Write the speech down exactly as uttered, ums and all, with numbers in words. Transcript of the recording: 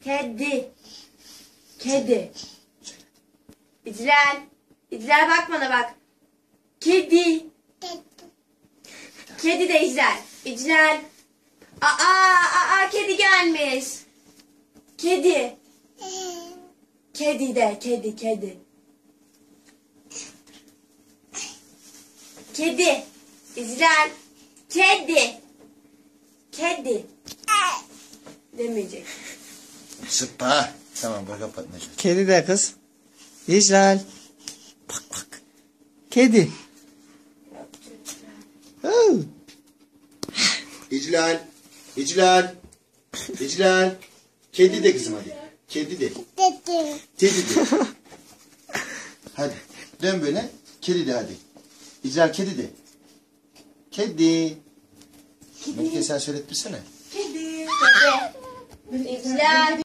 Kedi. Kedi. İclal. İclal bak bana bak. Kedi. Kedi de İclal. İclal. Aa, aa, kedi gelmiş. Kedi. Kedi de, kedi, kedi. Kedi. İclal. Kedi. Kedi. Demeyecek. Sıpa. Tamam bak kapat Necati. Kedi de kız. İclal. Bak bak. Kedi. Oh. İclal. İclal. İclal. Kedi de kızım hadi. Kedi de. Kedi de. Hadi. Dön böyle. Kedi de hadi. İclal kedi de. Kedi. Melike sen söylettirsene. Kedi. Kedi. İclal.